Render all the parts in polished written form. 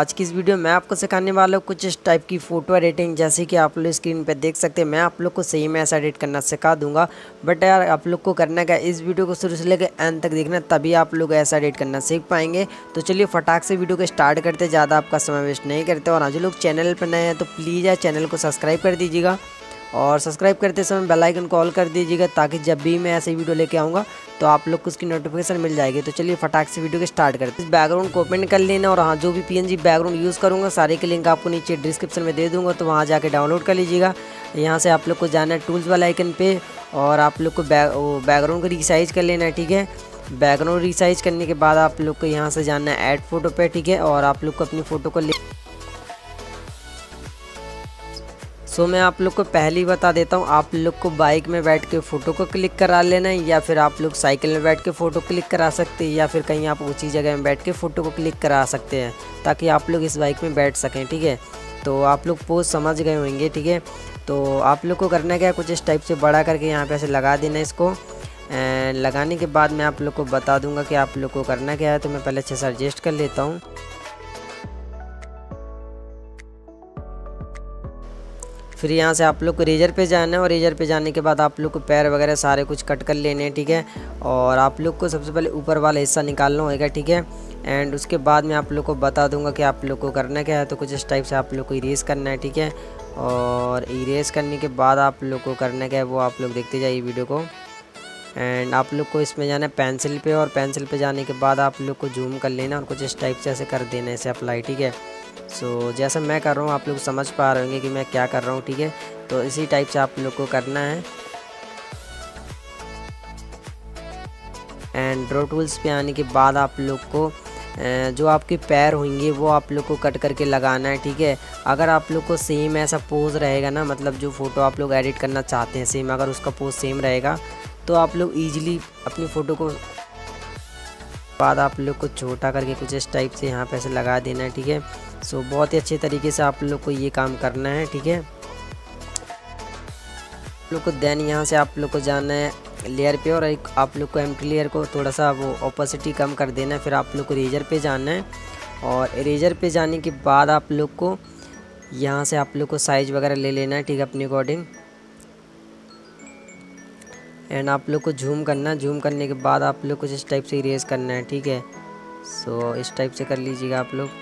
आज की इस वीडियो में मैं आपको सिखाने वाला हूँ कुछ इस टाइप की फ़ोटो एडिटिंग, जैसे कि आप लोग स्क्रीन पे देख सकते हैं। मैं आप लोग को सही में ऐसा एडिट करना सिखा दूंगा, बट यार आप लोग को करना क्या, इस वीडियो को शुरू से लेकर एंड तक देखना, तभी आप लोग ऐसा एडिट करना सीख पाएंगे। तो चलिए फटाक से वीडियो को स्टार्ट करते, ज़्यादा आपका समय वेस्ट नहीं करते। और आज लोग चैनल पर नए हैं तो प्लीज़ यार चैनल को सब्सक्राइब कर दीजिएगा, और सब्सक्राइब करते समय बेल आइकन को ऑल कर दीजिएगा, ताकि जब भी मैं ऐसे वीडियो लेके आऊँगा तो आप लोग को उसकी नोटिफिकेशन मिल जाएगी। तो चलिए फटाक से वीडियो को स्टार्ट करते हैं। इस बैकग्राउंड को ओपन कर लेना, और हाँ जो भी पीएनजी बैकग्राउंड यूज़ करूँगा सारे के लिंक आपको नीचे डिस्क्रिप्शन में दे दूँगा, तो वहाँ जाके डाउनलोड कर लीजिएगा। यहाँ से आप लोग को जाना है टूल्स वाला आइकन पे, और आप लोग को बैकग्राउंड को रिसाइज कर लेना है। ठीक है, बैकग्राउंड रिसाइज करने के बाद आप लोग को यहाँ से जाना है ऐड फोटो पे। ठीक है, और आप लोग को अपनी फ़ोटो को मैं आप लोग को पहले ही बता देता हूँ, आप लोग को बाइक में बैठ के फ़ोटो को क्लिक करा लेना है, या फिर आप लोग साइकिल में बैठ के फ़ोटो क्लिक करा सकते हैं, या फिर कहीं आप ऊंची जगह में बैठ के फ़ोटो को क्लिक करा सकते हैं, ताकि आप लोग इस बाइक में बैठ सकें। ठीक है, तो आप लोग पोज समझ गए होंगे। ठीक है, तो आप लोग को करना क्या है, कुछ इस टाइप से बड़ा करके यहाँ पर ऐसे लगा देना इसको। एंड लगाने के बाद मैं आप लोग को बता दूँगा कि आप लोग को करना क्या है। तो मैं पहले अच्छे से एडजस्ट कर लेता हूँ। फिर यहाँ से आप लोग को रेजर पे जाना है, और रेजर पे जाने के बाद आप लोग को पैर वगैरह सारे कुछ कट कर लेने हैं। ठीक है, और आप लोग को सबसे पहले ऊपर वाला हिस्सा निकालना होगा। ठीक है, एंड उसके बाद मैं आप लोग को बता दूंगा कि आप लोग को करना क्या है। तो कुछ इस टाइप से आप लोग को इरेज करना है। ठीक है, और इरेज करने के बाद आप लोग को करना क्या है वो आप लोग देखते जाइए वीडियो को। एंड आप लोग को इसमें जाना है पेंसिल पे, और पेंसिल पे जाने के बाद आप लोग को जूम कर लेना, और कुछ इस टाइप से ऐसे कर देना है इसे अप्लाई। ठीक है, सो जैसा मैं कर रहा हूँ आप लोग समझ पा रहे होंगे कि मैं क्या कर रहा हूँ। ठीक है, तो इसी टाइप से आप लोग को करना है। एंड ड्रॉ टूल्स पे आने के बाद आप लोग को जो आपके पैर होंगे वो आप लोग को कट करके लगाना है। ठीक है, अगर आप लोग को सेम ऐसा पोज रहेगा ना, मतलब जो फ़ोटो आप लोग एडिट करना चाहते हैं सेम, अगर उसका पोज सेम रहेगा तो आप लोग ईजिली अपनी फ़ोटो को बाद आप लोग को छोटा करके कुछ इस टाइप से यहाँ पे ऐसे लगा देना है। ठीक है, सो बहुत ही अच्छे तरीके से आप लोग को ये काम करना है। ठीक है, आप लोग को देन यहाँ से आप लोग को जाना है लेयर पे, और एक आप लोग को एम्प्टी लेयर को थोड़ा सा वो ओपेसिटी कम कर देना है। फिर आप लोग को इरेजर पे जाना है, और इरेजर पे जाने के बाद आप लोग को यहाँ से आप लोग को साइज़ वगैरह ले लेना है। ठीक है, अपने अकॉर्डिंग। एंड आप लोग को जूम करना है, जूम करने के बाद आप लोग कुछ इस टाइप से इरेज करना है। ठीक है, सो इस टाइप से कर लीजिएगा आप लोग।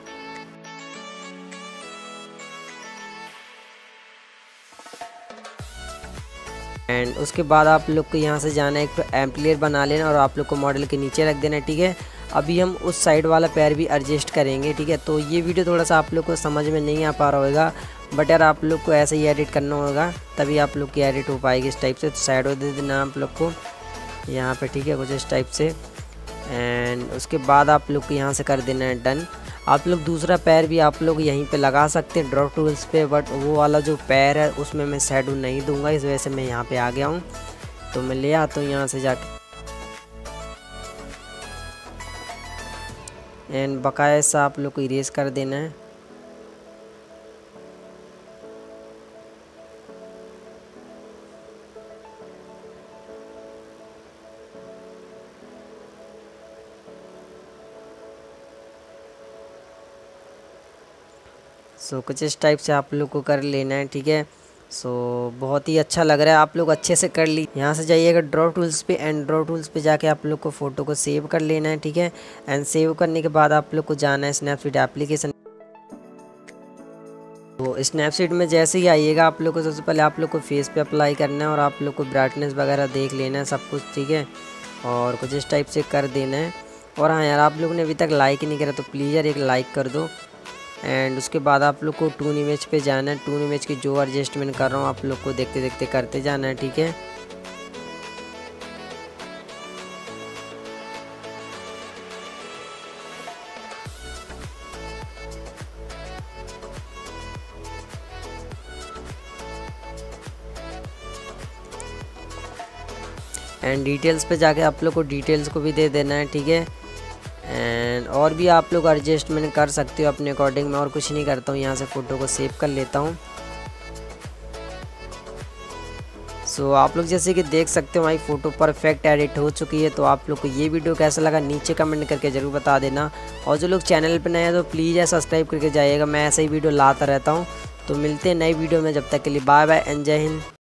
एंड उसके बाद आप लोग को यहाँ से जाना है, एक एम्प्टी लेयर बना लेना, और आप लोग को मॉडल के नीचे रख देना है। ठीक है, अभी हम उस साइड वाला पैर भी एडजस्ट करेंगे। ठीक है, तो ये वीडियो थोड़ा सा आप लोग को समझ में नहीं आ पा रहा होगा, बट यार आप लोग को ऐसे ही एडिट करना होगा, तभी आप लोग की एडिट हो पाएगी इस टाइप से। तो साइड दे देना आप लोग को यहाँ पे। ठीक है, कुछ इस टाइप से। एंड उसके बाद आप लोग को यहाँ से कर देना है डन। आप लोग दूसरा पैर भी आप लोग यहीं पे लगा सकते हैं ड्रॉ टूल्स पे, बट वो वाला जो पैर है उसमें मैं शैडो नहीं दूंगा, इस वजह से मैं यहाँ पे आ गया हूँ। तो मैं ले आता हूँ यहाँ से जाके, एंड बकाया सा आप लोग को इरेज कर देना है। सो कुछ इस टाइप से आप लोग को कर लेना है। ठीक है, सो बहुत ही अच्छा लग रहा है, आप लोग अच्छे से कर ली। यहाँ से जाइएगा ड्रॉ टूल्स पे, एंड ड्रॉ टूल्स पे जाके आप लोग को फ़ोटो को सेव कर लेना है। ठीक है, एंड सेव करने के बाद आप लोग को जाना है स्नैपसीड एप्लीकेशन। तो स्नैपसीड में जैसे ही आइएगा आप लोग को सबसे पहले आप लोग को फेस पे अप्लाई करना है, और आप लोग को ब्राइटनेस वगैरह देख लेना है सब कुछ। ठीक है, और कुछ इस टाइप से कर देना है। और हाँ यार, आप लोगों ने अभी तक लाइक नहीं करा तो प्लीज़ यार एक लाइक कर दो। एंड उसके बाद आप लोग को टून इमेज पे जाना है। टून इमेज की जो एडजस्टमेंट कर रहा हूँ आप लोग को देखते देखते करते जाना है। ठीक है, एंड डिटेल्स पे जाके आप लोग को डिटेल्स को भी दे देना है। ठीक है, एंड और भी आप लोग एडजस्टमेंट कर सकते हो अपने अकॉर्डिंग। मैं और कुछ नहीं करता हूँ, यहाँ से फ़ोटो को सेव कर लेता हूँ। सो आप लोग जैसे कि देख सकते हो हमारी फ़ोटो परफेक्ट एडिट हो चुकी है। तो आप लोग को ये वीडियो कैसा लगा नीचे कमेंट करके ज़रूर बता देना, और जो लोग चैनल पर नए हैं तो प्लीज़ यार सब्सक्राइब करके जाइएगा, मैं ऐसे ही वीडियो लाता रहता हूँ। तो मिलते हैं नई वीडियो में, जब तक के लिए बाय बाय एंड जय हिंद।